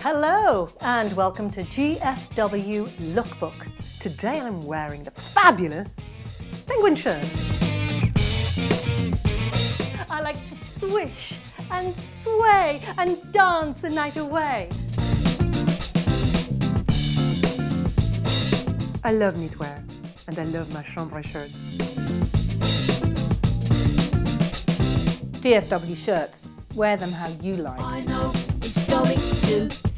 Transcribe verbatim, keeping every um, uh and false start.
Hello and welcome to G F W Lookbook. Today I'm wearing the fabulous penguin shirt. I like to swish and sway and dance the night away. I love knitwear and I love my chambray shirt. G F W shirts. Wear them how you like. I know it's going to